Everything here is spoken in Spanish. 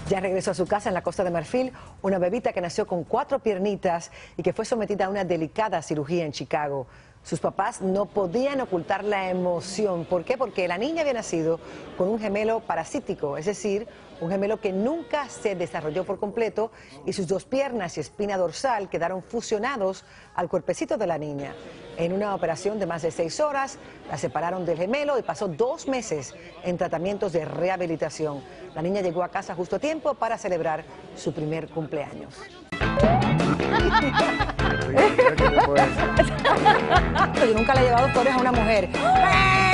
Ya regresó a su casa en la Costa de Marfil una bebita que nació con 4 piernitas y que fue sometida a una delicada cirugía en Chicago. Sus papás no podían ocultar la emoción. ¿Por qué? Porque la niña había nacido con un gemelo parasítico, es decir, un gemelo que nunca se desarrolló por completo y sus 2 piernas y espina dorsal quedaron fusionados al cuerpecito de la niña. En una operación de más de 6 horas, la separaron del gemelo y pasó 2 meses en tratamientos de rehabilitación. La niña llegó a casa justo a tiempo para celebrar su primer cumpleaños. Yo nunca le he llevado flores a una mujer.